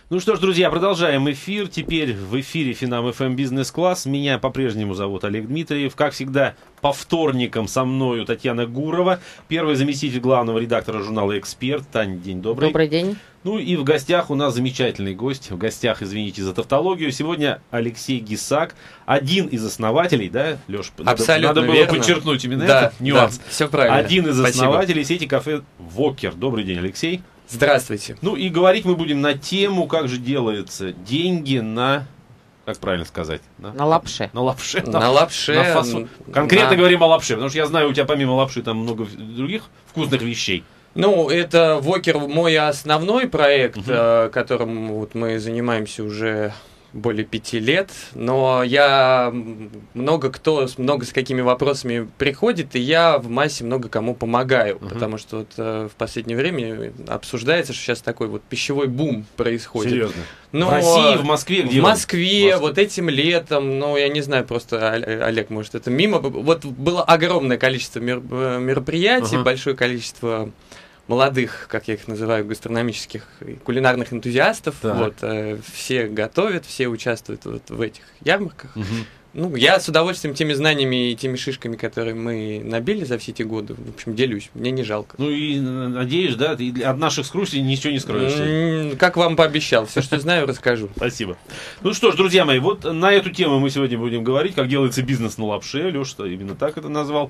Ну что ж, друзья, продолжаем эфир. Теперь в эфире Финам ФМ Бизнес-класс. Меня по-прежнему зовут Олег Дмитриев. Как всегда, по вторникам со мною Татьяна Гурова, первый заместитель главного редактора журнала «Эксперт». Тань, день добрый. Добрый день. Ну и в гостях у нас замечательный гость. В гостях, извините за тавтологию, сегодня Алексей Гисак, один из основателей, да, Леш? Абсолютно надо было верно. подчеркнуть именно этот нюанс. Да, все правильно. Один из Спасибо. основателей сети кафе «Вокер». Добрый день, Алексей. Здравствуйте. Ну и говорить мы будем на тему, как же делаются деньги на... Как правильно сказать? На лапше. На лапше. На лапше. На фасоль. Конкретно говорим о лапше, потому что я знаю, у тебя помимо лапши там много других вкусных вещей. Ну, это Вокер мой основной проект, которым вот мы занимаемся уже более 5 лет, но я много с какими вопросами приходит, и я в массе много кому помогаю, потому что вот, в последнее время обсуждается, что сейчас такой вот пищевой бум происходит. Серьезно? Но в России, в Москве? Где в Москве, он? вот этим летом, ну, я не знаю, просто, Олег, может, это мимо. Вот было огромное количество мероприятий, большое количество молодых, как я их называю, гастрономических и кулинарных энтузиастов. Вот, все готовят, все участвуют вот в этих ярмарках. Ну, я с удовольствием теми знаниями и теми шишками, которые мы набили за все эти годы, в общем, делюсь. Мне не жалко. Ну и надеюсь, да, ты от наших скрутий ничего не скроешь. Как вам пообещал. Все, что знаю, расскажу. Спасибо. Ну что ж, друзья мои, вот на эту тему мы сегодня будем говорить, как делается бизнес на лапше. Леша именно так это назвал.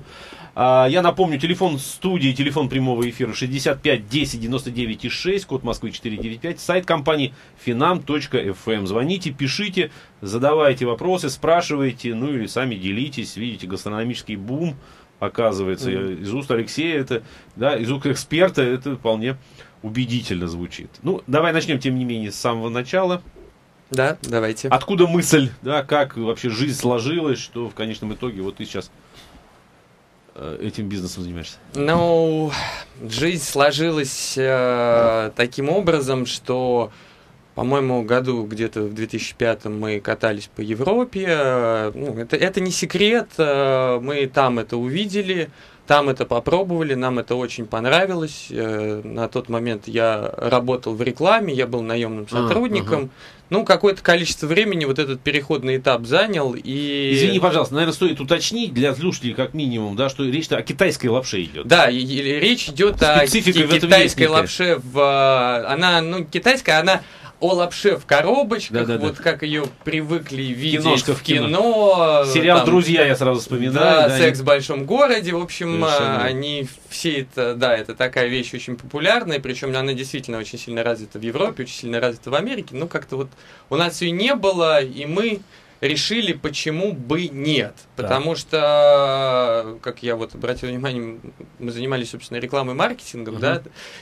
Я напомню, телефон студии, телефон прямого эфира 65 10 99 6, код Москвы 495, сайт компании finam.fm. Звоните, пишите, задавайте вопросы, спрашивайте, ну или сами делитесь. Видите, гастрономический бум, оказывается, из уст Алексея, это, да, из уст эксперта, это вполне убедительно звучит. Ну, давай начнем, тем не менее, с самого начала. Да, давайте. Откуда мысль, да, как вообще жизнь сложилась, что в конечном итоге вот ты сейчас этим бизнесом занимаешься? Ну, жизнь сложилась таким образом, что, по-моему, году где-то в 2005 мы катались по Европе. Ну, это не секрет, мы там это увидели, там это попробовали, нам это очень понравилось. На тот момент я работал в рекламе, я был наемным сотрудником. Ну, какое-то количество времени вот этот переходный этап занял. И... Извини, пожалуйста, наверное, стоит уточнить для слушателей как минимум, да, что речь о китайской лапше идет. Да, речь идет о китайской лапше. Она, ну, китайская, она о лапше в коробочках, вот как ее привыкли видеть в кино. Сериал там, «Друзья» я сразу вспоминаю. Да, «Секс в большом городе», в общем, они все это, да, это такая вещь очень популярная, причем она действительно очень сильно развита в Европе, очень сильно развита в Америке, но как-то вот у нас ее не было, и мы решили, почему бы нет. Потому что, как я вот обратил внимание, мы занимались, собственно, рекламой и маркетингом, да,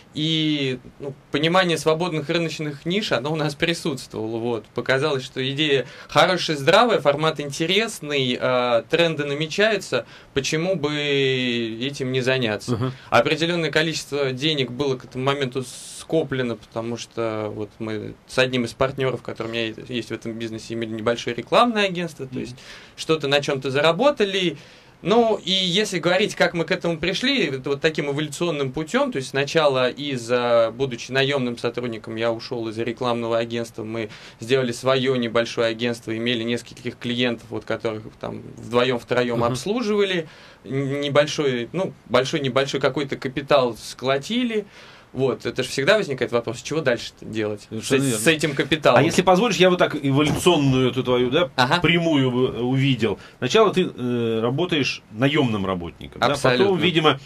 и понимание свободных рыночных ниш, оно у нас присутствовало. Вот. Показалось, что идея хорошая, здравая, формат интересный, тренды намечаются, почему бы этим не заняться. Определенное количество денег было к этому моменту скоплено, потому что вот мы с одним из партнеров, который у меня есть в этом бизнесе, имели небольшое рекламное агентство, то есть что-то на чем-то заработали. Ну, и если говорить, как мы к этому пришли, это вот таким эволюционным путем, то есть сначала будучи наемным сотрудником, я ушел из рекламного агентства, мы сделали свое небольшое агентство, имели нескольких клиентов, вот, которых там вдвоем-втроем обслуживали, небольшой какой-то капитал сколотили. Вот, это же всегда возникает вопрос, чего дальше делать с этим капиталом. А если позволишь, я вот так эволюционную эту твою, да, прямую увидел. Сначала ты работаешь наемным работником, да, потом, видимо,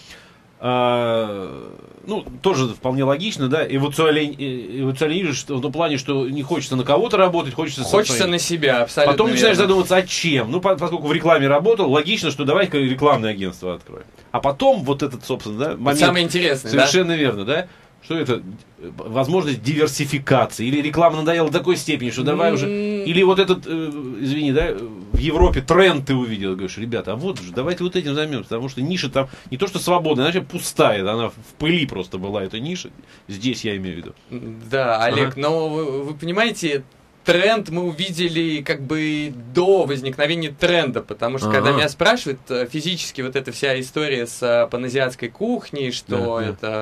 тоже вполне логично, да, эволюционируешь в том плане, что не хочется на кого-то работать, хочется на себя, абсолютно. Потом начинаешь задумываться, а чем? Ну, поскольку в рекламе работал, логично, что давай-ка рекламное агентство откроем. А потом вот этот, собственно, да, момент... Самое интересное, совершенно верно, да? Что это? Возможность диверсификации. Или реклама надоела до такой степени, что давай уже... Или вот этот, извини, да, в Европе тренд ты увидел. Говоришь, ребята, а вот же, давайте вот этим займемся. Потому что ниша там не то что свободная, она вообще пустая. Она в пыли просто была, эта ниша. Здесь я имею в виду. Да, Олег, но вы понимаете... Тренд мы увидели как бы до возникновения тренда, потому что когда меня спрашивают, физически вот эта вся история с паназиатской кухней, что это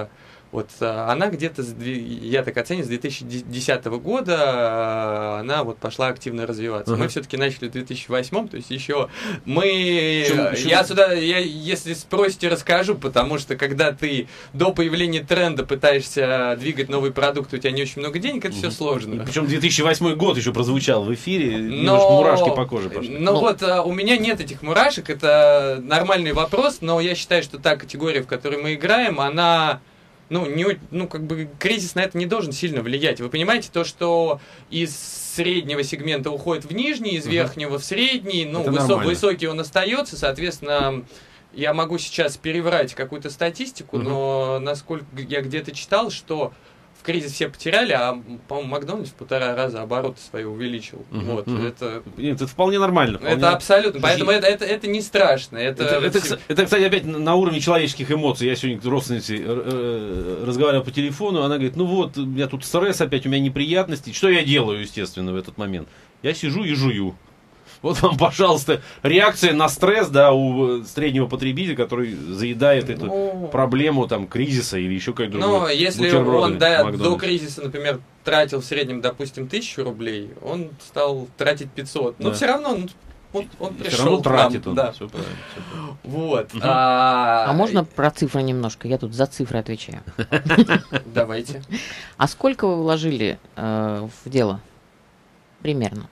Вот она где-то, я так оцениваю, с 2010 года она вот пошла активно развиваться. Мы все-таки начали в 2008, то есть еще мы... Я, если спросите, расскажу, потому что когда ты до появления тренда пытаешься двигать новый продукт, у тебя не очень много денег, это все сложно. Причем 2008 год еще прозвучал в эфире, немножко мурашки по коже пошли. Вот у меня нет этих мурашек, это нормальный вопрос, но я считаю, что та категория, в которой мы играем, она... как бы кризис на это не должен сильно влиять. Вы понимаете, то, что из среднего сегмента уходит в нижний, из верхнего в средний, высокий он остается, соответственно, я могу сейчас переврать какую-то статистику, но насколько я где-то читал, что в кризис все потеряли, а, по-моему, Макдональдс в 1,5 раза обороты свои увеличил. Это вполне нормально. Это абсолютно. Поэтому это не страшно. Это, кстати, опять на уровне человеческих эмоций. Я сегодня к родственнице разговаривал по телефону, она говорит, у меня тут стресс опять, у меня неприятности. Что я делаю, естественно, в этот момент? Я сижу и жую. Вот вам, пожалуйста, реакция на стресс, у среднего потребителя, который заедает эту проблему кризиса или еще какой-то другой. Но если он до кризиса, например, тратил в среднем, допустим, 1000 рублей, он стал тратить 500. Но все равно он пришел. Все равно тратит он. Да. Все правильно. Вот. А можно про цифры немножко? Я тут за цифры отвечаю. Давайте. А сколько вы вложили в дело? Примерно.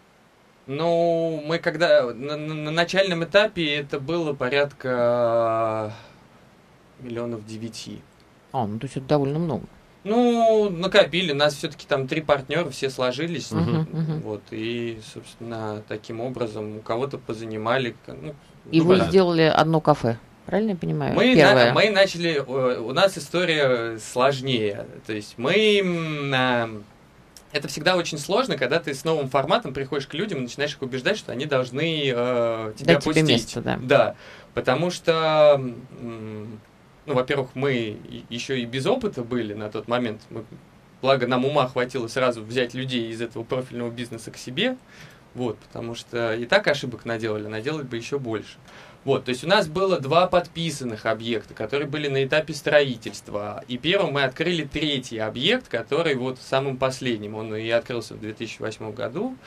Мы когда на начальном этапе это было порядка 9 миллионов. То есть это довольно много. Накопили, нас все-таки там 3 партнера, все сложились, вот, и, собственно, таким образом у кого-то позанимали. И вы сделали одно кафе, правильно я понимаю? Мы начали, у нас история сложнее, то есть это всегда очень сложно, когда ты с новым форматом приходишь к людям и начинаешь их убеждать, что они должны тебя пустить. Место, да, потому что, во-первых, мы еще и без опыта были на тот момент. Благо, нам ума хватило сразу взять людей из этого профильного бизнеса к себе, потому что и так ошибок наделали бы еще больше. То есть у нас было 2 подписанных объекта, которые были на этапе строительства. И первым мы открыли 3-й объект, который самым последним. Он и открылся в 2008 году.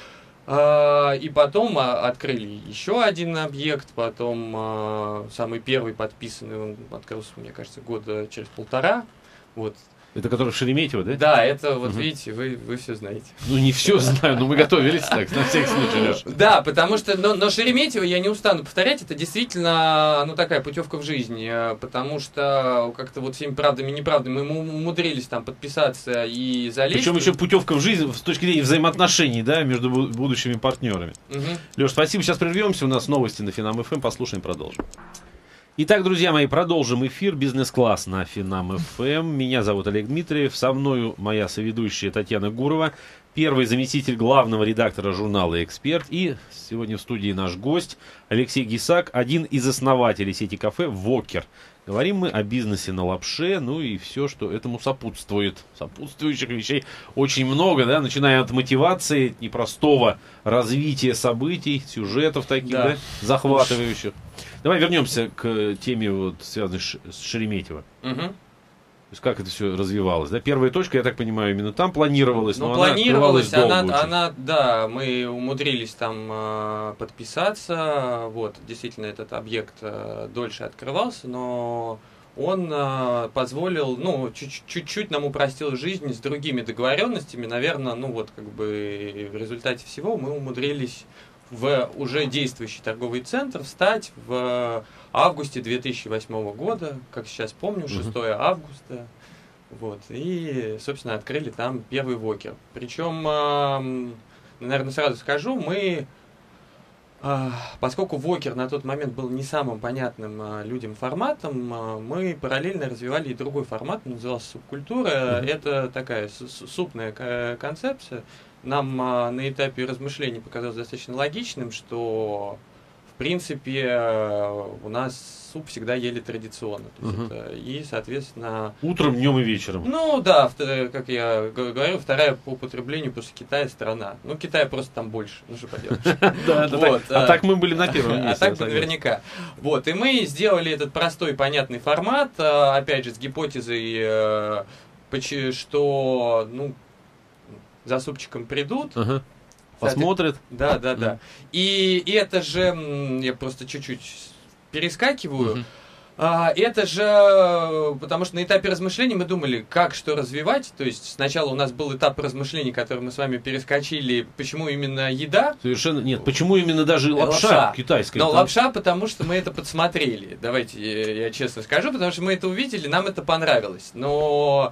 И потом открыли еще один объект. Потом самый первый подписанный, он открылся, мне кажется, года через 1,5. Это который в Шереметьево, да? Да, это видите, вы все знаете. Не все знаю, но мы готовились так, на всякий случай, Леша. Да, потому что, но Шереметьево, я не устану повторять, это действительно, такая путевка в жизни, потому что как-то всеми правдами и неправдами мы умудрились там подписаться и залезть. Причем еще путевка в жизнь с точки зрения взаимоотношений, между будущими партнерами. Леш, спасибо, сейчас прервемся, у нас новости на Финам ФМ, послушаем, продолжим. Итак, друзья мои, продолжим эфир «Бизнес-класс» на Финам ФМ. Меня зовут Олег Дмитриев, со мною моя соведущая Татьяна Гурова, первый заместитель главного редактора журнала «Эксперт». И сегодня в студии наш гость Алексей Гисак, один из основателей сети кафе «Вокер». Говорим мы о бизнесе на лапше, и все, что этому сопутствует. Сопутствующих вещей очень много, начиная от мотивации, непростого развития событий, сюжетов таких, захватывающих. Давай вернемся к теме, связанной с Шереметьево. То есть как это все развивалось, Первая точка, я так понимаю, именно там планировалась, но планировалась, она мы умудрились там подписаться, действительно этот объект дольше открывался, но он позволил, чуть-чуть нам упростил жизнь с другими договоренностями, наверное, в результате всего мы умудрились в уже действующий торговый центр встать в августе 2008 года, как сейчас помню, 6 августа. И, собственно, открыли там первый Вокер. Причем, наверное, сразу скажу, поскольку Вокер на тот момент был не самым понятным людям форматом, мы параллельно развивали и другой формат, он назывался «Субкультура». Это такая супная концепция. Нам на этапе размышлений показалось достаточно логичным, что в принципе, у нас суп всегда ели традиционно. То есть и, соответственно... Утром, днем и вечером. Ну да, как я говорю, вторая по употреблению после Китая страна. Ну, Китая просто там больше. Ну, что поделаешь. А так мы были на первом месте. А так наверняка. Вот, и мы сделали этот простой, понятный формат, опять же, с гипотезой, что, ну, за супчиком придут. Посмотрят. Да. И это же, я просто чуть-чуть перескакиваю, это же, потому что на этапе размышлений мы думали, как что развивать. То есть сначала у нас был этап размышлений, который мы с вами перескочили, почему именно еда. Совершенно нет, почему именно даже лапша китайская. Но лапша, потому что мы это подсмотрели. Давайте я честно скажу, потому что мы это увидели, нам это понравилось. Но,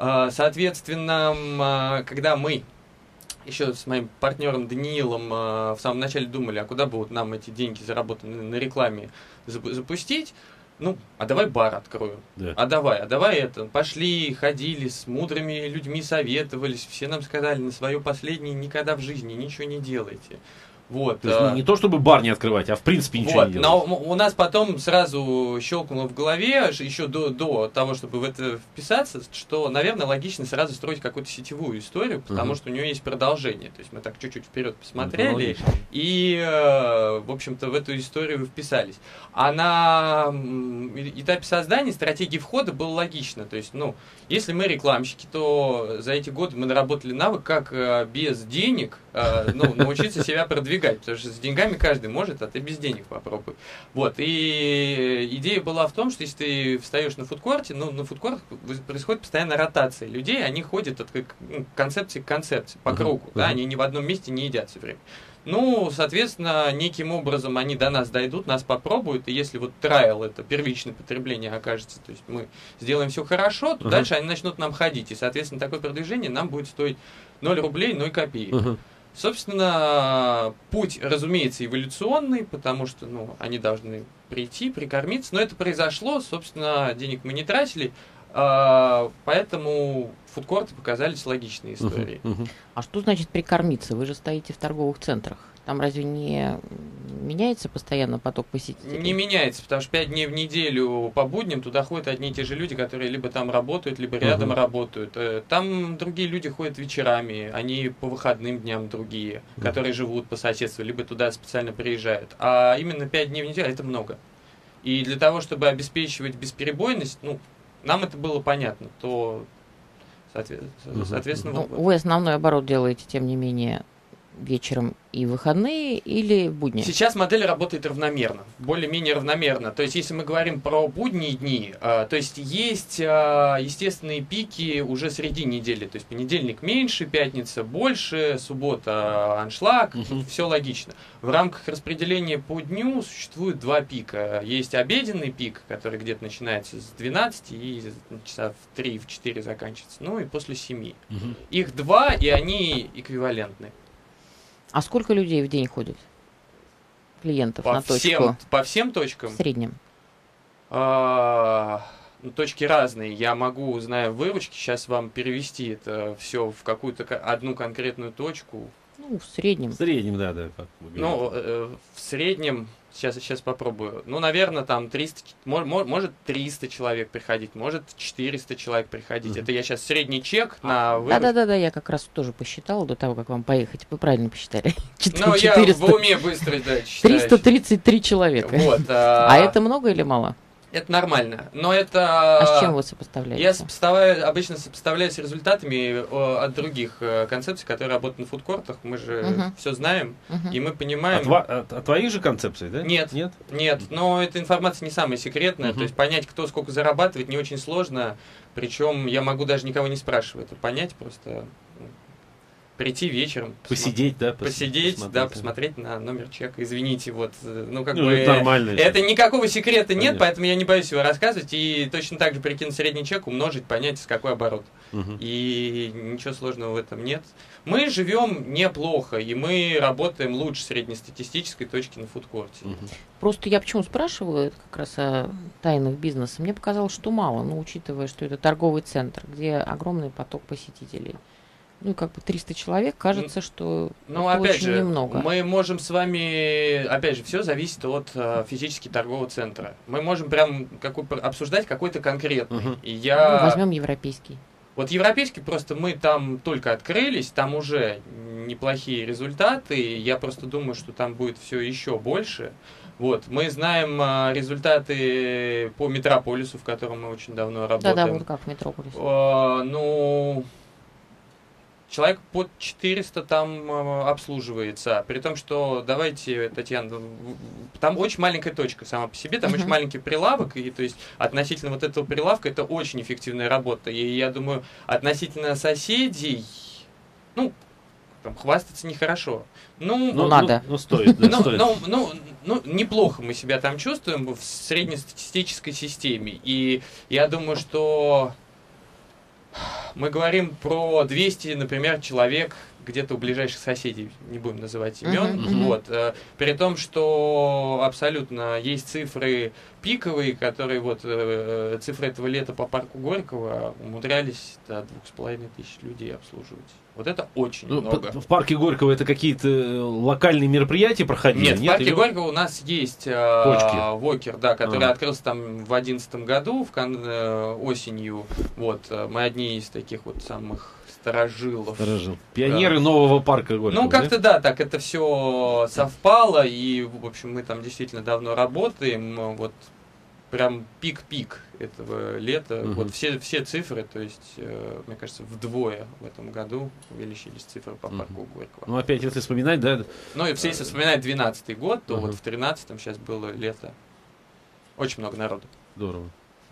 соответственно, когда мы еще с моим партнером Даниилом в самом начале думали, а куда бы вот нам эти деньги, заработанные на рекламе, запустить, ну, а давай бар откроем. Да. А давай это. Пошли, ходили, с мудрыми людьми советовались, все нам сказали, на свое последнее никогда в жизни ничего не делайте. Вот. То есть, не то, чтобы бар не открывать, а в принципе ничего не делать. Но у нас потом сразу щелкнуло в голове, еще до того, чтобы в это вписаться, что, наверное, логично сразу строить какую-то сетевую историю, потому что у нее есть продолжение. То есть мы так чуть-чуть вперед посмотрели и, в общем-то, в эту историю вписались. А на этапе создания стратегии входа было логично. То есть, ну, если мы рекламщики, то за эти годы мы наработали навык, как без денег научиться себя продвигать. Потому что с деньгами каждый может, а ты без денег попробуй. Вот. И идея была в том, что если ты встаешь на фудкорте, ну, на фудкортах происходит постоянно ротация людей, они ходят от концепции к концепции, по кругу. Да? Они ни в одном месте не едят все время. Ну, соответственно, неким образом они до нас дойдут, нас попробуют, и если вот трайл, это первичное потребление окажется, то есть мы сделаем все хорошо, то дальше они начнут нам ходить, и, соответственно, такое продвижение нам будет стоить 0 рублей, 0 копеек. Собственно, путь, разумеется, эволюционный, потому что, ну, они должны прийти, прикормиться, но это произошло, собственно, денег мы не тратили, поэтому фудкорты показались логичной историей. А что значит прикормиться? Вы же стоите в торговых центрах. Там разве не меняется постоянно поток посетителей? Не меняется, потому что 5 дней в неделю по будням туда ходят одни и те же люди, которые либо там работают, либо рядом работают. Там другие люди ходят вечерами, они по выходным дням другие, которые живут по соседству, либо туда специально приезжают. А именно 5 дней в неделю это много. И для того, чтобы обеспечивать бесперебойность, ну, нам это было понятно, то, соответственно... Вы основной оборот делаете, тем не менее, вечером и выходные или в будни? Сейчас модель работает равномерно, более-менее равномерно. То есть, если мы говорим про будние дни, то есть естественные пики уже среди недели. То есть, понедельник меньше, пятница больше, суббота аншлаг, все логично. В рамках распределения по дню существует 2 пика. Есть обеденный пик, который где-то начинается с 12 и часа в 3-4 заканчивается. Ну и после 7. Их 2, и они эквивалентны. А сколько людей в день ходит? Клиентов на точку? По всем точкам? В среднем. Точки разные. Я могу, зная выручки, сейчас вам перевести это все в какую-то одну конкретную точку. Ну, в среднем. В среднем, да, как вы говорите. Ну, в среднем, сейчас попробую. Ну, наверное, там 300, может 300 человек приходить, может 400 человек приходить. Это я сейчас средний чек на выручку. Да, я как раз тоже посчитала до того, как вам поехать. Вы правильно посчитали. 400, ну, я в уме быстро, да, считаю. 333 человека. Вот, а это много или мало? Это нормально, но это... А с чем вы сопоставляете? Я обычно сопоставляю с результатами от других концепций, которые работают на фудкортах. Мы же все знаем, и мы понимаем... От твоих же концепций, да? Нет, но эта информация не самая секретная. То есть понять, кто сколько зарабатывает, не очень сложно. Причем я могу даже никого не спрашивать. Это понять просто... Прийти вечером. Посидеть, да? Посидеть, посмотреть на номер чека. Извините, вот, это нормально. Это никакого секрета нет, поэтому я не боюсь его рассказывать. И точно так же прикинуть средний чек, умножить, понять, с какой оборот. И ничего сложного в этом нет. Мы живем неплохо, и мы работаем лучше среднестатистической точки на фудкорте. Просто я почему спрашиваю, это как раз о тайнах бизнеса. Мне показалось, что мало, но учитывая, что это торговый центр, где огромный поток посетителей. Ну, как бы 300 человек, кажется, что ну, это опять очень же, немного. мы можем с вами, опять же, все зависит от физически торгового центра. Мы можем прям обсуждать какой-то конкретный. Мгм. И Ну, возьмем европейский. Вот европейский просто мы там только открылись, там уже неплохие результаты. Я просто думаю, что там будет все еще больше. Вот. Мы знаем результаты по Метрополису, в котором мы очень давно работаем. Да-да, вот как в Метрополис. Ну, человек под 400 там обслуживается. При том, что, давайте, Татьяна, там очень маленькая точка сама по себе, там очень маленький прилавок, и то есть относительно вот этого прилавка это очень эффективная работа. И я думаю, относительно соседей, ну, там, хвастаться нехорошо. Ну, надо. Ну, стоит, да, стоит. Ну, неплохо мы себя там чувствуем в среднестатистической системе. И я думаю, что мы говорим про 200, например, человек где-то у ближайших соседей, не будем называть имен, вот, при том, что абсолютно есть цифры пиковые, которые вот цифры этого лета по парку Горького умудрялись до 2500 людей обслуживать. Вот это очень много. В парке Горького это какие-то локальные мероприятия проходили? Нет, в парке Горького у нас есть Вокер, да, который открылся там в 2011 году, осенью. Вот, мы одни из таких вот самых старожилов. Пионеры нового парка Горького. Ну, как-то да, так это все совпало, и, в общем, мы там действительно давно работаем, вот прям пик-пик этого лета, вот все цифры, то есть, мне кажется, вдвое в этом году увеличились цифры по парку Горького. Ну, опять, если вспоминать, да? Ну, и если вспоминать 12-й год, то вот в 13-м сейчас было лето. Очень много народу. Здорово.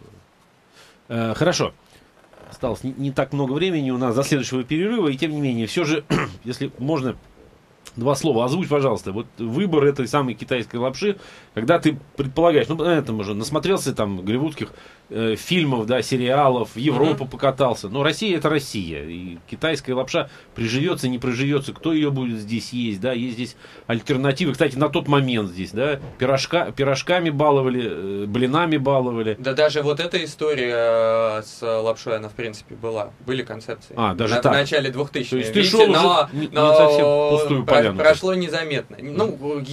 Хорошо. Осталось не так много времени у нас до следующего перерыва, и тем не менее, все же, если можно, два слова озвучь, пожалуйста. Вот выбор этой самой китайской лапши, когда ты предполагаешь, ну, этом уже насмотрелся там голливудских фильмов, да, сериалов, в Европу покатался. Но Россия это Россия. И китайская лапша приживется, не приживется, кто ее будет здесь есть, да, есть здесь альтернативы. Кстати, на тот момент здесь, да, пирожками баловали, блинами баловали. Да даже вот эта история с лапшой, она в принципе была. Были концепции. Даже в начале 2000-х. То есть ты шел уже не совсем пустую поляну. Прошло незаметно. Ну,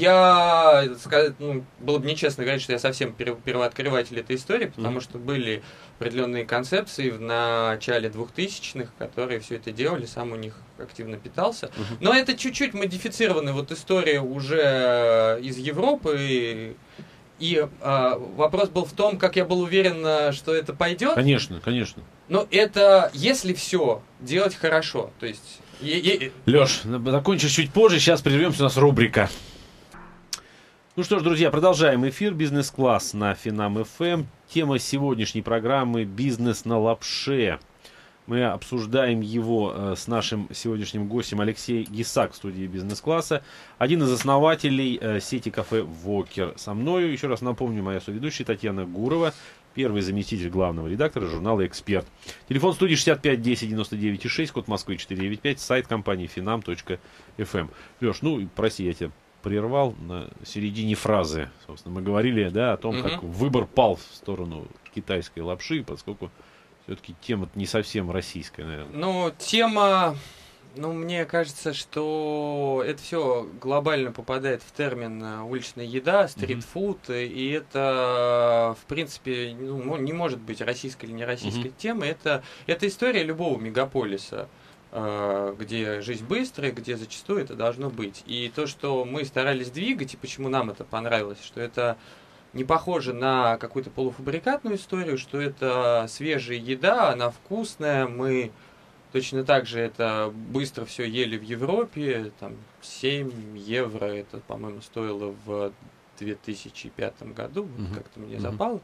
было бы нечестно говорить, что я совсем первооткрыватель этой истории, потому что были определенные концепции в начале 2000-х, которые все это делали, сам у них активно питался. Но это чуть-чуть модифицированная вот история уже из Европы. И вопрос был в том, как я был уверен, что это пойдет. Конечно, конечно. Но это если все делать хорошо. То есть... Леш, закончишь чуть позже, сейчас прервемся, у нас рубрика. Ну что ж, друзья, продолжаем эфир «Бизнес-класс» на Финам ФМ. Тема сегодняшней программы «Бизнес на лапше». Мы обсуждаем его с нашим сегодняшним гостем Алексеем Гисак в студии «Бизнес-класса». Один из основателей сети кафе «Вокер». Со мною, еще раз напомню, моя соведущая Татьяна Гурова, первый заместитель главного редактора журнала «Эксперт». Телефон студии 65 10 99 6, код Москвы 495, сайт компании finam.fm. Леш, ну, прости, я тебя прервал на середине фразы. Собственно, мы говорили, да, о том, как выбор пал в сторону китайской лапши, поскольку все-таки тема не совсем российская, наверное. Ну, тема... Ну, мне кажется, что это все глобально попадает в термин уличная еда, стритфуд, и это, в принципе, не может быть российской или не российской темой. Это история любого мегаполиса, где жизнь быстрая, где зачастую это должно быть. И то, что мы старались двигать, и почему нам это понравилось, что это не похоже на какую-то полуфабрикатную историю, что это свежая еда, она вкусная, мы точно так же это быстро все ели в Европе, там 7 евро это, по-моему, стоило в 2005 году, как-то мне запало.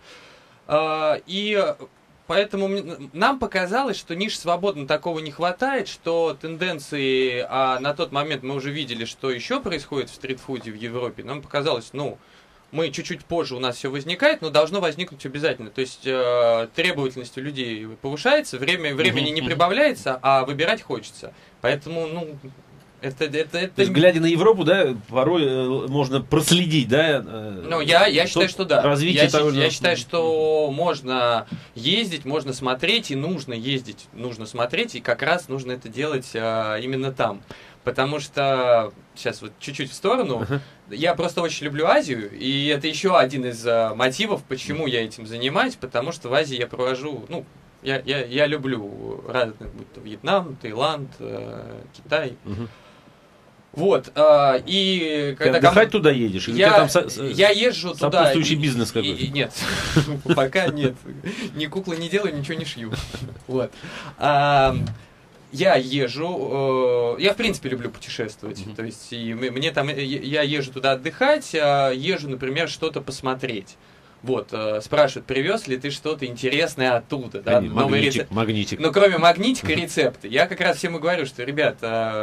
И поэтому нам показалось, что ниш свободно такого не хватает, что тенденции, а на тот момент мы уже видели, что еще происходит в стритфуде в Европе, нам показалось, мы чуть-чуть позже у нас все возникает, но должно возникнуть обязательно. То есть требовательность у людей повышается, времени не прибавляется, а выбирать хочется. Поэтому, Это... То есть, глядя на Европу, да, порой можно проследить, да? Ну, я считаю, что да. Развитие я считаю, что можно ездить, можно смотреть, и нужно ездить, нужно смотреть, и как раз нужно это делать именно там. Потому что, сейчас вот чуть-чуть в сторону, я просто очень люблю Азию, и это еще один из мотивов, почему я этим занимаюсь, потому что в Азии я провожу, ну, я люблю разных, будь то Вьетнам, Таиланд, Китай. Вот, и когда... Ты отдыхать туда едешь? Или я туда... езжу туда... Сопутствующий бизнес какой-то? Нет, пока нет. Ни куклы не делаю, ничего не шью. Вот. Я езжу, я в принципе люблю путешествовать, то есть и мне там, я езжу туда отдыхать, езжу, например, что-то посмотреть. Вот, спрашивают, привез ли ты что-то интересное оттуда, да, магнитик. Ну, кроме магнитика, рецепты. Я как раз всем и говорю, что, ребят,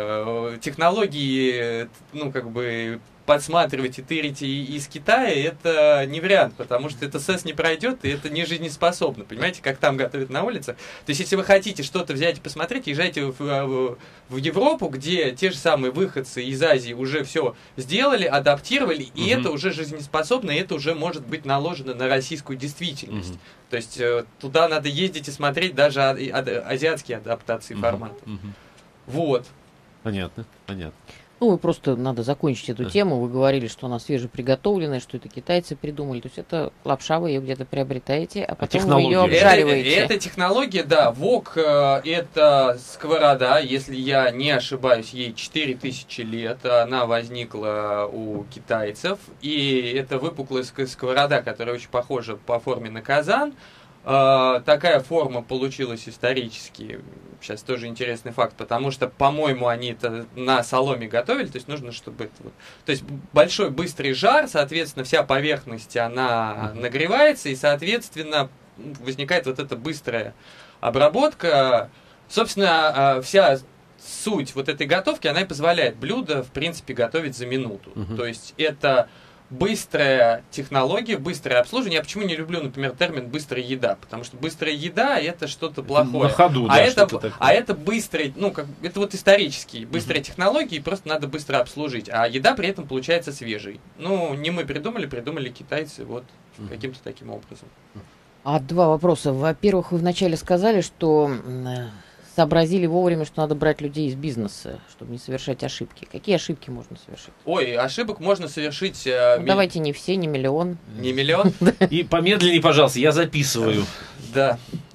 технологии, ну, как бы, подсматривать и тырить из Китая, это не вариант, потому что это СЭС не пройдет, и это не жизнеспособно, понимаете, как там готовят на улице. То есть, если вы хотите что-то взять и посмотреть, езжайте в Европу, где те же самые выходцы из Азии уже все сделали, адаптировали, и это уже жизнеспособно, и это уже может быть наложено на российскую действительность. То есть, туда надо ездить и смотреть даже азиатские адаптации форматов. Вот. Понятно. Ну, просто надо закончить эту тему. Вы говорили, что она свежеприготовленная, что это китайцы придумали. То есть это лапша, вы ее где-то приобретаете, а потом вы ее обжариваете. Это технология, да. Вок это сковорода, если я не ошибаюсь, ей 4000 лет. Она возникла у китайцев. И это выпуклая сковорода, которая очень похожа по форме на казан. Такая форма получилась исторически. Сейчас тоже интересный факт, потому что, по-моему, они это на соломе готовили, то есть нужно, чтобы это вот... То есть большой быстрый жар, соответственно, вся поверхность, она нагревается, и, соответственно, возникает вот эта быстрая обработка. Собственно, вся суть вот этой готовки, она и позволяет блюдо, в принципе, готовить за минуту. То есть это... быстрая технология, быстрое обслуживание. Я почему не люблю, например, термин «быстрая еда», потому что быстрая еда – это что-то плохое. На ходу, да, это быстрые, ну, как, это вот исторические, быстрые технологии, просто надо быстро обслужить. А еда при этом получается свежей. Ну, не мы придумали китайцы вот каким-то таким образом. Два вопроса. Во-первых, вы вначале сказали, что сообразили вовремя, что надо брать людей из бизнеса, чтобы не совершать ошибки. Какие ошибки можно совершить? Ой, ошибок можно совершить... Давайте не все, не миллион. Не миллион? И помедленнее, пожалуйста, я записываю. Да.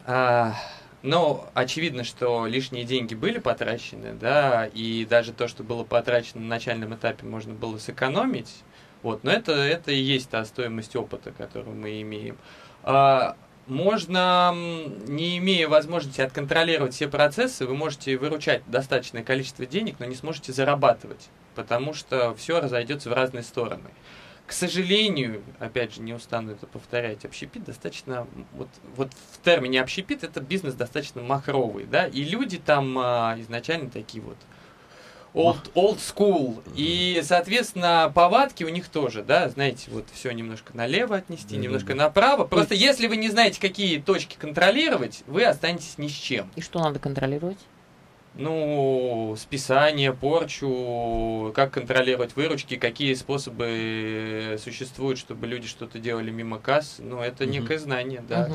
Но очевидно, что лишние деньги были потрачены, да, и даже то, что было потрачено на начальном этапе, можно было сэкономить. Вот, но это и есть та стоимость опыта, которую мы имеем. Можно, не имея возможности отконтролировать все процессы, вы можете выручать достаточное количество денег, но не сможете зарабатывать, потому что все разойдется в разные стороны. К сожалению, опять же, не устану это повторять, общепит достаточно, вот в термине общепит это бизнес достаточно махровый, да, и люди там изначально такие вот old school, и, соответственно, повадки у них тоже, да, знаете, вот все немножко налево отнести, немножко направо. Просто если вы не знаете, какие точки контролировать, вы останетесь ни с чем. И что надо контролировать? Ну, списание, порчу, как контролировать выручки, какие способы существуют, чтобы люди что-то делали мимо касс. Ну, это некое знание, да,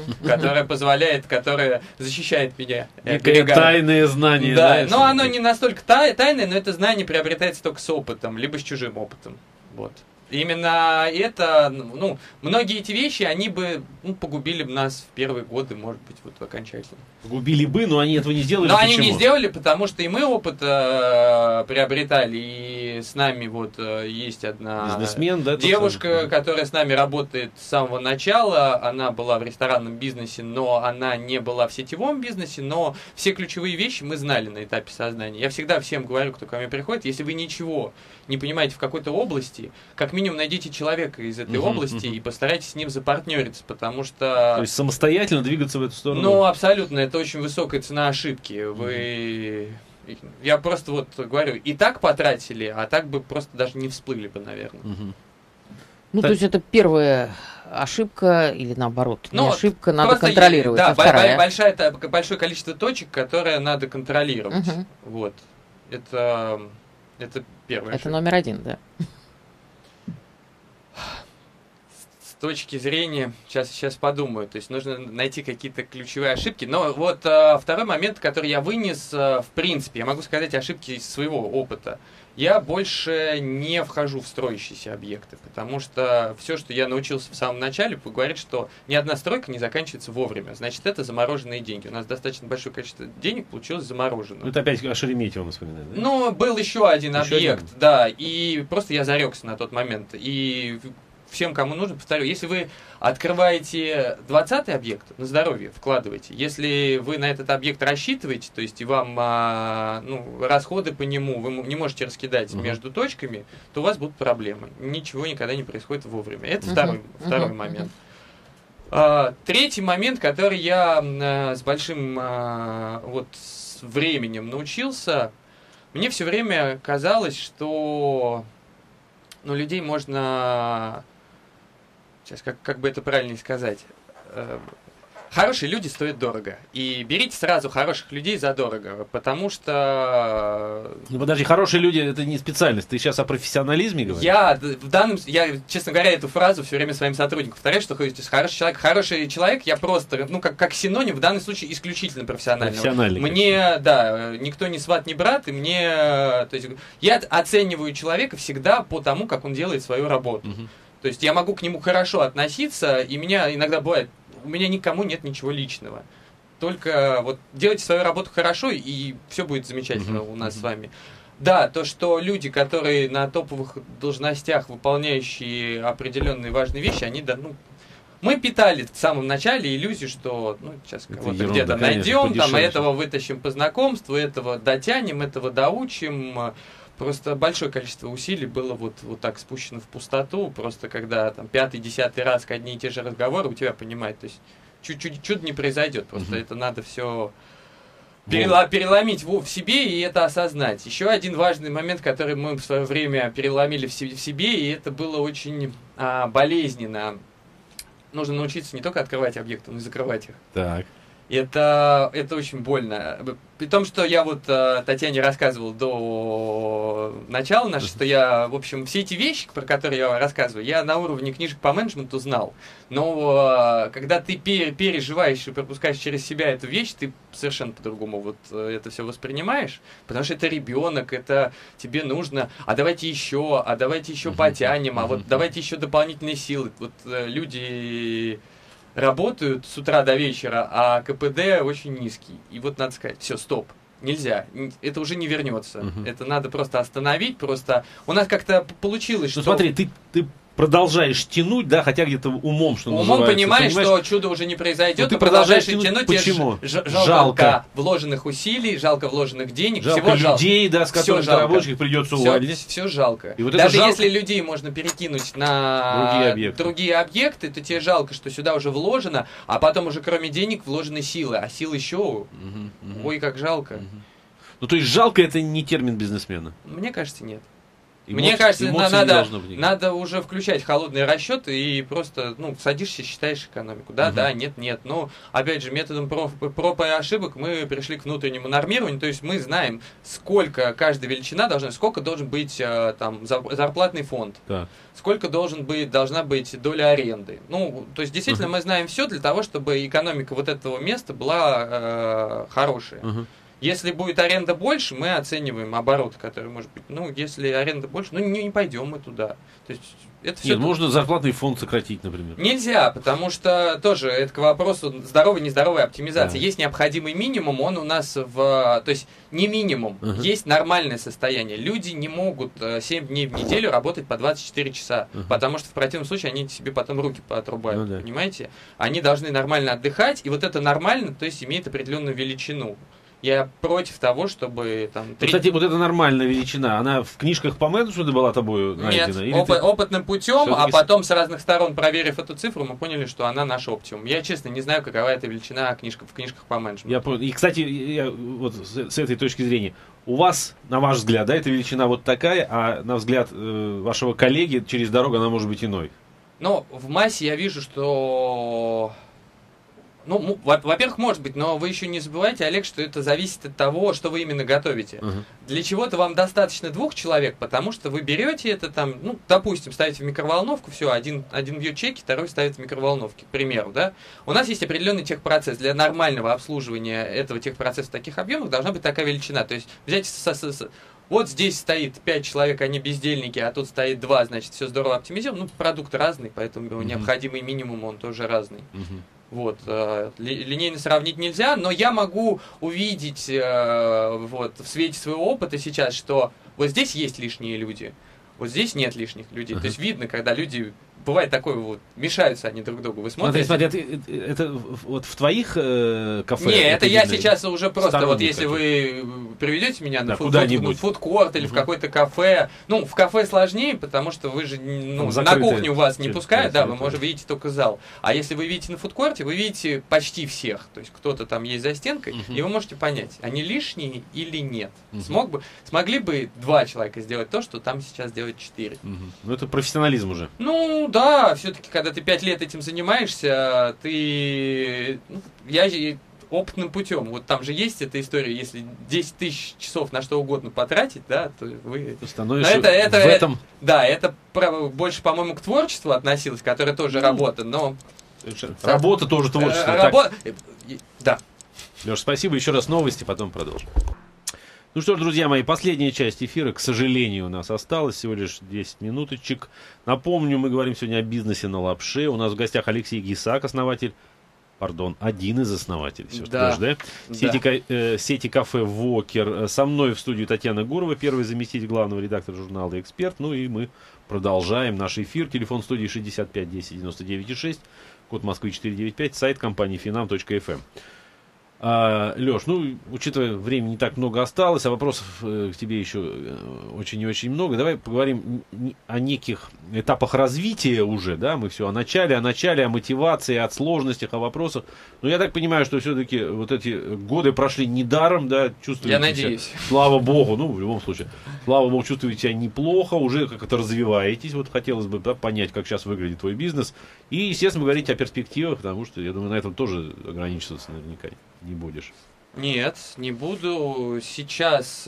которое защищает меня. Некое тайное знание. Да, но оно не настолько тайное, но это знание приобретается только с опытом, либо с чужим опытом. Вот. Именно это, ну, многие эти вещи, они бы погубили бы нас в первые годы, может быть, вот окончательно. Погубили бы, но они этого не сделали. Но они не сделали, потому что и мы опыт приобретали, и с нами вот есть одна бизнесмен, да, девушка, которая с нами работает с самого начала. Она была в ресторанном бизнесе, но она не была в сетевом бизнесе, но все ключевые вещи мы знали на этапе создания. Я всегда всем говорю, кто ко мне приходит, если вы ничего не понимаете в какой-то области, как минимум найдите человека из этой области и постарайтесь с ним запартнериться, потому что... То есть самостоятельно двигаться в эту сторону? Ну, абсолютно, это очень высокая цена ошибки. Вы... Я просто вот говорю, и так потратили, а так бы просто даже не всплыли бы, наверное. Ну, то есть это первая ошибка, или наоборот, не ошибка, надо контролировать. Да, большое количество точек, которые надо контролировать. Вот. Это... Это первое. Это номер один, да. С точки зрения, сейчас подумаю, то есть нужно найти какие-то ключевые ошибки. Но вот второй момент, который я вынес, в принципе, я могу сказать ошибки из своего опыта. Я больше не вхожу в строящиеся объекты, потому что все, что я научился в самом начале, говорит, что ни одна стройка не заканчивается вовремя. Значит, это замороженные деньги. У нас достаточно большое количество денег получилось заморожено. Это опять о Шереметьево вспоминать, да? Ну, был еще один объект, да, и просто я зарекся на тот момент. И всем, кому нужно, повторю, если вы открываете 20-й объект, на здоровье вкладываете. Если вы на этот объект рассчитываете, то есть и вам расходы по нему вы не можете раскидать между точками, то у вас будут проблемы. Ничего никогда не происходит вовремя. Это второй момент. Третий момент, который я с большим с временем научился, мне все время казалось, что людей можно... Сейчас, как бы это правильнее сказать. Хорошие люди стоят дорого. И берите сразу хороших людей задорого, потому что... Ну подожди, хорошие люди — это не специальность. Ты сейчас о профессионализме говоришь? Я, честно говоря, эту фразу все время своим сотрудникам повторяю, что хороший человек, я просто, как синоним, в данном случае исключительно профессионального. Мне, никто не сват, не брат, и мне... То есть, я оцениваю человека всегда по тому, как он делает свою работу. То есть я могу к нему хорошо относиться, и меня иногда бывает, у меня никому нет ничего личного. Только делайте свою работу хорошо, и все будет замечательно у нас с вами. Да, то, что люди, которые на топовых должностях, выполняющие определенные важные вещи, они, мы питали в самом начале иллюзию, что, сейчас кого-то где-то найдем, этого вытащим по знакомству, этого дотянем, этого доучим. Просто большое количество усилий было вот так спущено в пустоту, просто когда 5-10 раз одни и те же разговоры у тебя понимают, то есть чудо не произойдет, просто это надо все переломить в себе и это осознать. Еще один важный момент, который мы в свое время переломили в себе, и это было очень болезненно. Нужно научиться не только открывать объекты, но и закрывать их. Так. Это очень больно. При том, что я Татьяне рассказывал до начала нашего, что я, в общем, все эти вещи, про которые я рассказываю, я на уровне книжек по менеджменту знал. Но когда ты переживаешь и пропускаешь через себя эту вещь, ты совершенно по-другому это все воспринимаешь. Потому что это ребенок, это тебе нужно, давайте еще потянем, давайте еще дополнительные силы. Люди... работают с утра до вечера, а КПД очень низкий. И надо сказать, все, стоп, нельзя, это уже не вернется. Это надо просто остановить, у нас как-то получилось, что... смотри, ты продолжаешь тянуть, хотя где-то умом, что называется. Умом понимаешь, что чудо уже не произойдет, ты продолжаешь тянуть. Почему? Жалко вложенных усилий, жалко вложенных денег, жалко всего людей, с которыми ты работаешь, их придется уволить. Все жалко. И даже жалко. если людей можно перекинуть на другие объекты, то тебе жалко, что сюда уже вложено, а потом уже кроме денег вложены силы, а сил еще, ой, как жалко. То есть жалко — это не термин бизнесмена? Мне кажется, нет. Мне кажется, надо уже включать холодные расчеты и просто, садишься, считаешь экономику. Да, нет. Но, опять же, методом проб и ошибок мы пришли к внутреннему нормированию. То есть мы знаем, сколько каждая величина сколько должен быть зарплатный фонд. Да. Сколько должна быть доля аренды. То есть, действительно, мы знаем все для того, чтобы экономика этого места была хорошая. Если будет аренда больше, мы оцениваем оборот, который может быть. Если аренда больше, не пойдем мы туда. То есть это все. Нет, можно зарплатный фонд сократить, например. Нельзя, потому что тоже это к вопросу здоровой, нездоровой оптимизации. Да. Есть необходимый минимум, он у нас то есть не минимум, есть нормальное состояние. Люди не могут 7 дней в неделю работать по 24 часа, потому что в противном случае они себе потом руки поотрубают, понимаете? Они должны нормально отдыхать, и это нормально, то есть имеет определенную величину. Я против того, чтобы Кстати, эта нормальная величина, она в книжках по менеджменту была тобой найдена? Нет, опытным путем, а потом с разных сторон, проверив эту цифру, мы поняли, что она наш оптимум. Я, честно, не знаю, какова эта величина в книжках по менеджменту. Я понял. И, кстати, с этой точки зрения, у вас, на ваш взгляд, эта величина такая, а на взгляд вашего коллеги через дорогу она может быть иной? В массе я вижу, что... Ну, во-первых, может быть, но вы еще не забывайте, Олег, что это зависит от того, что вы именно готовите. Для чего-то вам достаточно 2 человек, потому что вы берете это там, ну, допустим, ставите в микроволновку, все, один бьет чеки, второй ставит в микроволновке, к примеру, да. У нас есть определенный техпроцесс. Для нормального обслуживания этого техпроцесса в таких объемах должна быть такая величина. То есть взять вот здесь стоит 5 человек, они бездельники, а тут стоит 2, значит, все здорово оптимизировано. Ну, продукт разный, поэтому необходимый минимум, он тоже разный. Вот, линейно сравнить нельзя, но я могу увидеть вот, в свете своего опыта сейчас, что вот здесь есть лишние люди, вот здесь нет лишних людей. То есть видно, когда люди... Бывает такое вот, мешаются они друг к другу. Вы смотрите? Смотри, это вот в твоих кафе? Не, это я сейчас уже просто, вот если вы приведете меня на фудкорт или в какое-то кафе, ну, в кафе сложнее, потому что вы же, ну, на кухню вас не пускают, да, вы, может, видите только зал. А если вы видите на фудкорте, вы видите почти всех. То есть кто-то там есть за стенкой, и вы можете понять, они лишние или нет. Смогли бы 2 человека сделать то, что там сейчас делают 4. Ну, это профессионализм уже. Ну, да, все-таки, когда ты 5 лет этим занимаешься, ты... Я же опытным путем. Вот там же есть эта история, если 10 тысяч часов на что угодно потратить, да, то вы... Становишься в этом... Да, это больше, по-моему, к творчеству относилось, которое тоже работа, но... Работа тоже творчество. Да. Леш, спасибо. Еще раз новости, потом продолжим. Ну что ж, друзья мои, последняя часть эфира, к сожалению, у нас осталось всего лишь 10 минуточек. Напомню, мы говорим сегодня о бизнесе на лапше. У нас в гостях Алексей Гисак, один из основателей сети кафе «Вокер». Со мной в студии Татьяна Гурова, первый заместитель главного редактора журнала «Эксперт». Ну и мы продолжаем наш эфир. Телефон студии 65 10 99 6, код Москвы 495, сайт компании finam.fm. Леш, ну, учитывая, времени не так много осталось, а вопросов к тебе еще очень и очень много, давай поговорим о неких этапах развития уже, да, мы все о начале, о мотивации, о сложностях, о вопросах. Но я так понимаю, что все-таки вот эти годы прошли недаром, да, чувствуете Я надеюсь. Себя, слава богу, ну, в любом случае, слава богу, чувствуете себя неплохо, уже как-то развиваетесь, вот хотелось бы, да, понять, как сейчас выглядит твой бизнес, и, естественно, говорить о перспективах, потому что, я думаю, на этом тоже ограничиваться наверняка не будешь. Нет, не буду. Сейчас,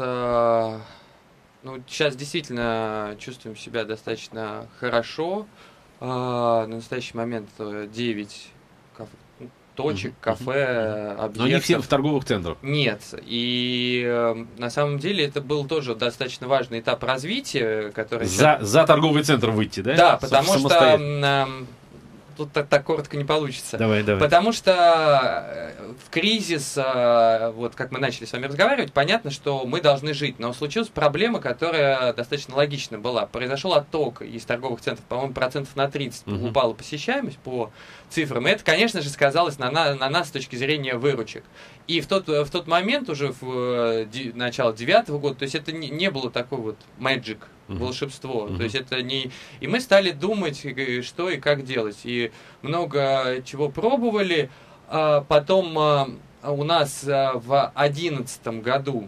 сейчас действительно чувствуем себя достаточно хорошо. На настоящий момент 9 точек, кафе, объектов. Но не все в торговых центрах. Нет. И на самом деле это был тоже достаточно важный этап развития, который... За торговый центр выйти, да? Да, потому что... Тут так коротко не получится. Давай. Потому что в кризис, вот как мы начали с вами разговаривать, понятно, что мы должны жить. Но случилась проблема, которая достаточно логична была. Произошел отток из торговых центров, по-моему, процентов на 30 упала посещаемость по цифрам. И это, конечно же, сказалось на нас с точки зрения выручек. И в тот момент, уже в начало 9-го года, то есть это не было такой вот magic, волшебство. То есть это не... И мы стали думать, что и как делать. И много чего пробовали. Потом у нас в 2011 году...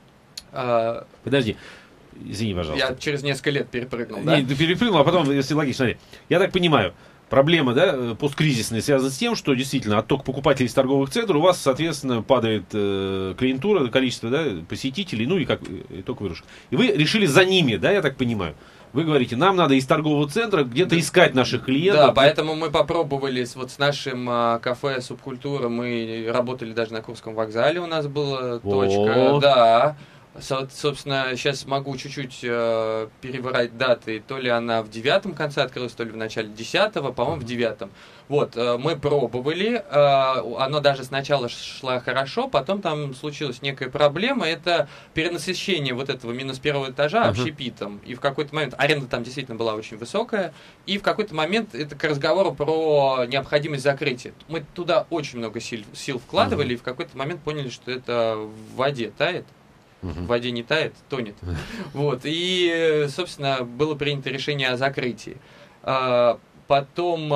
Подожди. Извини, пожалуйста. Я через несколько лет перепрыгнул, да? Ты перепрыгнул, а потом, если логично, смотри. Я так понимаю, проблема, да, посткризисная связана с тем, что действительно отток покупателей из торговых центров, у вас, соответственно, падает клиентура, количество, да, посетителей, ну и как итог выручек. И вы решили за ними, да, я так понимаю. Вы говорите, нам надо из торгового центра где-то искать наших клиентов. Да, поэтому мы попробовали с нашим кафе «Субкультура», мы работали даже на Курском вокзале, у нас была точка, да. Собственно, сейчас могу чуть-чуть переврать даты. То ли она в 9-м конце открылась, то ли в начале 10-го, по-моему, в 9-м. Вот, мы пробовали. Оно даже сначала шло хорошо, потом там случилась некая проблема. Это перенасыщение вот этого минус первого этажа общепитом. И в какой-то момент аренда там действительно была очень высокая. И в какой-то момент это к разговору про необходимость закрытия. Мы туда очень много сил вкладывали, и в какой-то момент поняли, что это в воде тает. В воде не тает, тонет. Вот. И, собственно, было принято решение о закрытии. Потом,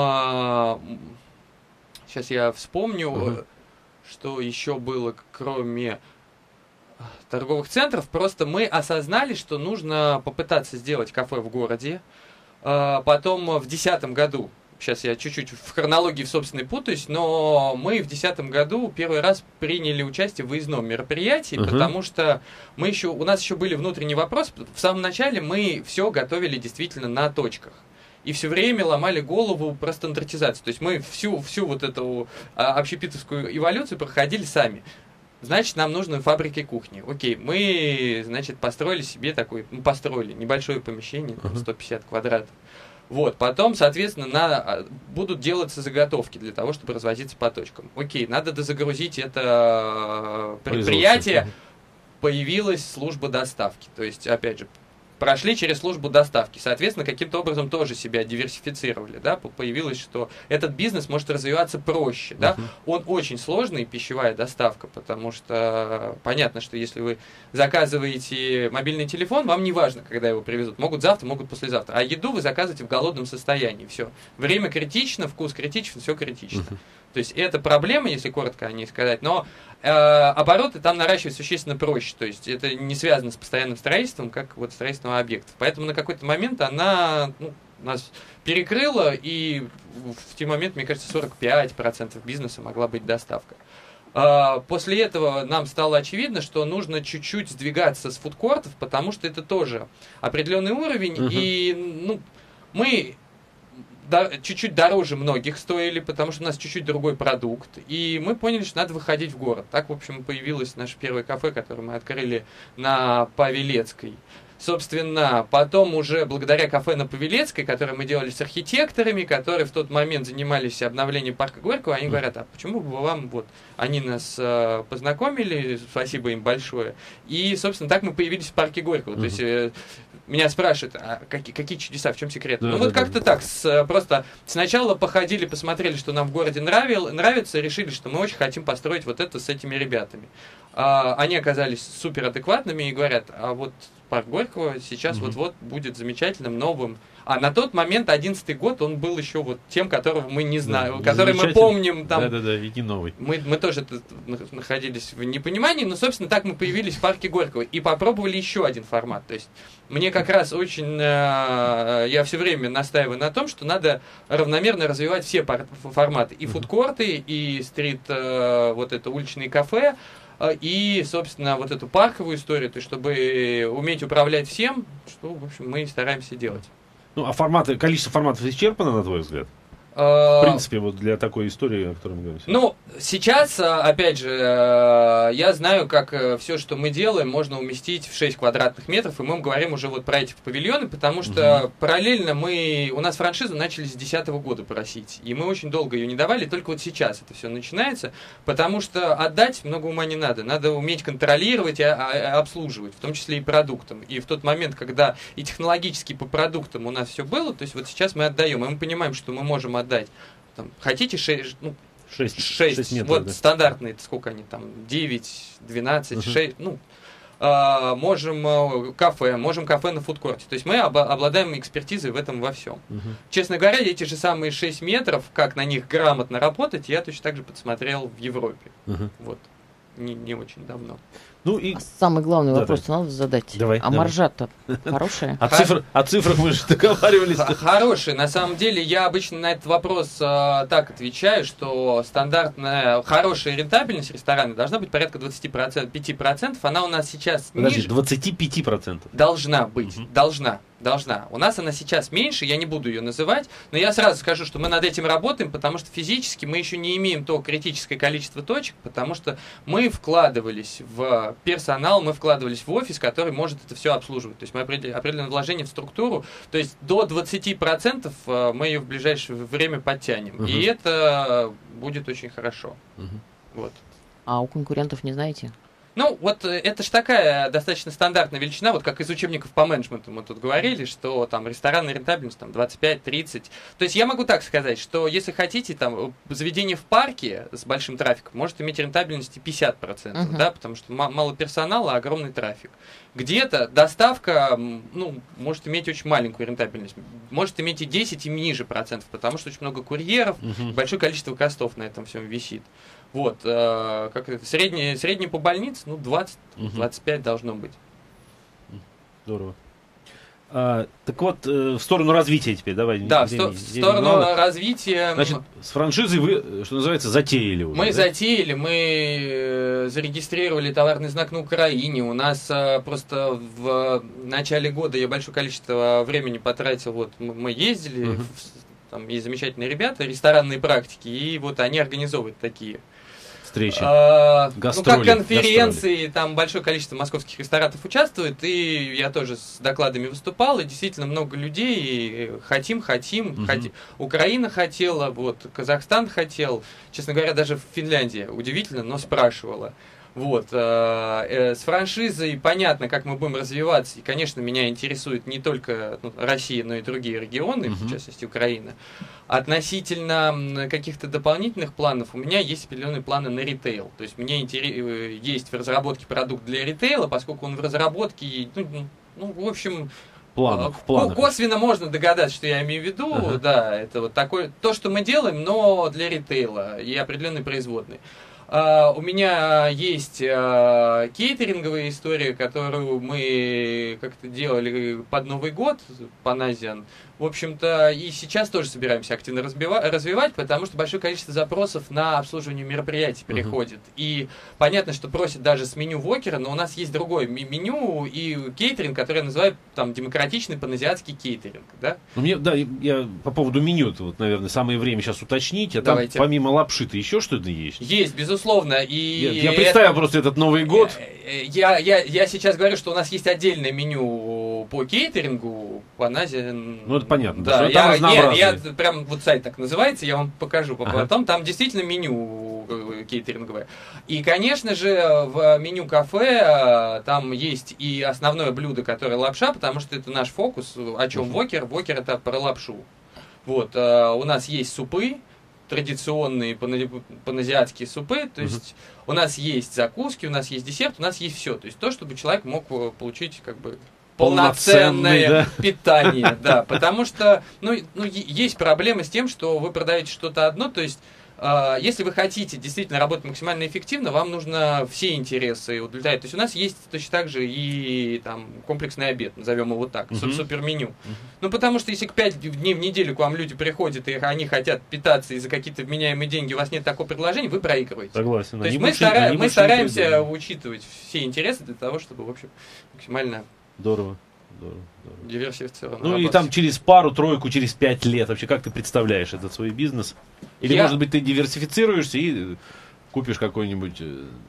сейчас я вспомню, что еще было, кроме торговых центров. Просто мы осознали, что нужно попытаться сделать кафе в городе. Потом в 2010 году сейчас я чуть-чуть в хронологии в собственной путаюсь, но мы в 2010 году первый раз приняли участие в выездном мероприятии, потому что у нас еще были внутренние вопросы. В самом начале мы все готовили действительно на точках. И все время ломали голову про стандартизацию. То есть мы всю вот эту общепитовскую эволюцию проходили сами. Значит, нам нужны фабрики кухни. Окей, мы, значит, построили себе построили небольшое помещение, 150 квадратов. Вот, потом, соответственно, будут делаться заготовки для того, чтобы развозиться по точкам. Окей, надо дозагрузить это предприятие. Появилась служба доставки. То есть, опять же, прошли через службу доставки. Соответственно, каким-то образом тоже себя диверсифицировали. Да? Появилось, что этот бизнес может развиваться проще. Да? Он очень сложный, пищевая доставка, потому что понятно, что если вы заказываете мобильный телефон, вам не важно, когда его привезут. Могут завтра, могут послезавтра. А еду вы заказываете в голодном состоянии. Все. Время критично, вкус критичен, все критично. То есть это проблема, если коротко о ней сказать, но обороты там наращивать существенно проще. То есть это не связано с постоянным строительством, как вот строительством объектов. Поэтому на какой-то момент она нас перекрыла, и в те моменты, мне кажется, 45% бизнеса могла быть доставка. После этого нам стало очевидно, что нужно чуть-чуть сдвигаться с фудкортов, потому что это тоже определенный уровень, и мы чуть-чуть дороже многих стоили, потому что у нас чуть-чуть другой продукт. И мы поняли, что надо выходить в город. Так, в общем, появилось наше первое кафе, которое мы открыли на Павелецкой. Собственно, потом уже благодаря кафе на Павелецкой, которое мы делали с архитекторами, которые в тот момент занимались обновлением парка Горького, они говорят, а почему бы вам, они нас познакомили, спасибо им большое. И, собственно, так мы появились в парке Горького. То есть меня спрашивают, а какие чудеса, в чем секрет? Как-то так, просто сначала походили, посмотрели, что нам в городе нравится, решили, что мы очень хотим построить вот это с этими ребятами. Они оказались суперадекватными и говорят, а вот парк Горького сейчас вот-вот будет замечательным, новым. А на тот момент, 11-й год, он был еще тем, которого мы не знаем, который мы помним. Да-да-да, и не новый. Мы тоже находились в непонимании, но, собственно, так мы появились в парке Горького и попробовали еще один формат. То есть мне как раз очень... Я все время настаиваю на том, что надо равномерно развивать все форматы. И фудкорты, и стрит, уличные кафе, и, собственно, вот эту парковую историю, то есть, чтобы уметь управлять всем, что, в общем, мы стараемся делать. А количество форматов исчерпано, на твой взгляд? В принципе, для такой истории, о которой мы говорим. Сейчас, опять же, я знаю, как все, что мы делаем, можно уместить в 6 квадратных метров, и мы говорим уже про эти павильоны, потому что параллельно у нас франшизу начали с 2010 года просить, и мы очень долго ее не давали, только вот сейчас это все начинается, потому что отдать много ума не надо, надо уметь контролировать и обслуживать, в том числе и продуктом. И в тот момент, когда и технологически по продуктам у нас все было, то есть вот сейчас мы отдаем, и мы понимаем, что мы можем отдать. Хотите 6 метров, стандартные, сколько они там, 9, 12, 6, можем кафе на фудкорте. То есть мы обладаем экспертизой в этом во всем. Честно говоря, эти же самые 6 метров, как на них грамотно работать, я точно так же подсмотрел в Европе. Не очень давно. Самый главный вопрос надо задать. Давай. Маржа-то хорошая? О цифрах мы же договаривались. Хорошая. На самом деле, я обычно на этот вопрос так отвечаю, что стандартная хорошая рентабельность ресторана должна быть порядка 25%. Она у нас сейчас ниже. 25%? Должна быть. Должна. У нас она сейчас меньше, я не буду ее называть, но я сразу скажу, что мы над этим работаем, потому что физически мы еще не имеем то критическое количество точек, потому что мы вкладывались в персонал, мы вкладывались в офис, который может это все обслуживать. То есть мы определенное вложение в структуру, то есть до 20% мы ее в ближайшее время подтянем. И это будет очень хорошо. Вот. А у конкурентов не знаете? Это же такая достаточно стандартная величина, как из учебников по менеджменту мы тут говорили, что там ресторанная рентабельность 25-30. То есть я могу так сказать, что если хотите, заведение в парке с большим трафиком может иметь рентабельность и 50%, да, потому что мало персонала, а огромный трафик. Где-то доставка, может иметь очень маленькую рентабельность, может иметь и 10, и ниже процентов, потому что очень много курьеров, большое количество костов на этом всем висит. Средний по больнице, 20-25 должно быть. Здорово. Так вот, в сторону развития теперь, давай. Да, в сторону развития. Значит, с франшизой вы, что называется, затеяли уже. Мы затеяли, мы зарегистрировали товарный знак на Украине. У нас просто в начале года я большое количество времени потратил. Вот мы ездили, там есть замечательные ребята, ресторанные практики, и вот они организовывают такие встречи, гастроли, как конференции, гастроли. Там большое количество московских ресторатов участвует, и я тоже с докладами выступал, и действительно много людей, и хотим, Украина хотела, вот, Казахстан хотел, честно говоря, даже Финляндия, удивительно, но спрашивала. Вот, с франшизой понятно, как мы будем развиваться, и, конечно, меня интересует не только Россия, но и другие регионы, в частности, Украина. Относительно каких-то дополнительных планов, у меня есть определенные планы на ритейл, то есть мне есть в разработке продукт для ритейла, поскольку он в разработке, в общем... Планах. Косвенно можно догадаться, что я имею в виду, да, это вот такое, то, что мы делаем, но для ритейла и определенной производной. У меня есть кейтеринговая история, которую мы как-то делали под Новый год, Паназиан. В общем-то, и сейчас тоже собираемся активно развивать, потому что большое количество запросов на обслуживание мероприятий приходит. И понятно, что просят даже с меню Вокера, но у нас есть другое меню и кейтеринг, который я называю там демократичный паназиатский кейтеринг. Да? Я по поводу меню, вот, наверное, самое время сейчас уточнить. А давайте. Там помимо лапши-то еще что-то есть? Есть, безусловно. И я представил просто этот Новый год. Я сейчас говорю, что у нас есть отдельное меню по кейтерингу, Паназиан. Ну, это понятно. Да, я прям вот сайт так называется, я вам покажу потом. Там действительно меню кейтеринговое. И, конечно же, в меню кафе там есть и основное блюдо, которое лапша, потому что это наш фокус. О чем Вокер? Вокер это про лапшу. Вот, у нас есть супы, традиционные паназиатские супы, то есть у нас есть закуски, у нас есть десерт, у нас есть все. То есть то, чтобы человек мог получить как бы полноценное питание, да, потому что есть проблема с тем, что вы продаете что-то одно, то есть если вы хотите действительно работать максимально эффективно, вам нужно все интересы удовлетворять. То есть у нас есть точно так же и там комплексный обед, назовем его так, суперменю. Ну, потому что если 5 дней в неделю к вам люди приходят, и они хотят питаться, и за какие-то вменяемые деньги у вас нет такого предложения, вы проигрываете. Согласен. То есть мы стараемся учитывать все интересы для того, чтобы, в общем, максимально... Здорово. Диверсифицированно. Ну и там через пару-тройку, через 5 лет вообще как ты представляешь этот свой бизнес? Или, может быть, ты диверсифицируешься и купишь какую-нибудь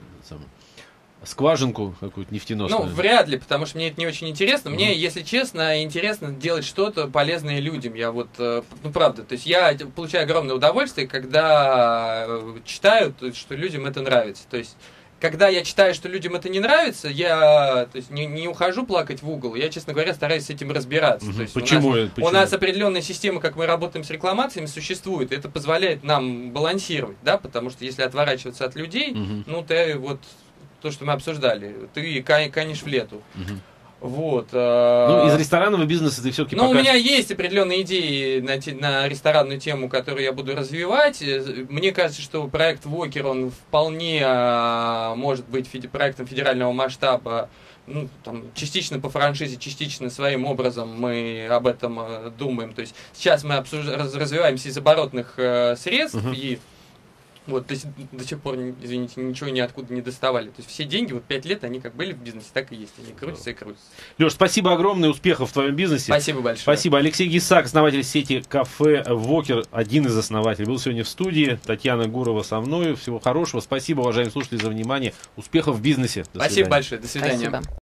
скважинку, какую-то нефтеносную? Ну, вряд ли, потому что мне это не очень интересно. Мне, если честно, интересно делать что-то полезное людям. Я вот, правда, то есть я получаю огромное удовольствие, когда читаю, что людям это нравится. То есть когда я читаю, что людям это не нравится, я не ухожу плакать в угол, я, честно говоря, стараюсь с этим разбираться. То есть Почему? У нас определенная система, как мы работаем с рекламациями, существует, и это позволяет нам балансировать, да, потому что если отворачиваться от людей, ты вот то, что мы обсуждали, ты канешь в лету. Вот. Из ресторанного бизнеса ты все-таки у меня есть определенные идеи на ресторанную тему, которую я буду развивать. Мне кажется, что проект Вокер, он вполне может быть проектом федерального масштаба. Частично по франшизе, частично своим образом мы об этом думаем. То есть сейчас мы развиваемся из оборотных средств и вот, то есть до сих пор, извините, ничего ниоткуда не доставали. То есть все деньги, 5 лет, они как были в бизнесе, так и есть. Они крутятся и крутятся. Леш, спасибо огромное, успехов в твоем бизнесе. Спасибо большое. Спасибо. Алексей Гисак, основатель сети кафе Вокер, один из основателей, был сегодня в студии. Татьяна Гурова со мной. Всего хорошего. Спасибо, уважаемые слушатели, за внимание. Успехов в бизнесе. Спасибо большое. До свидания. Спасибо.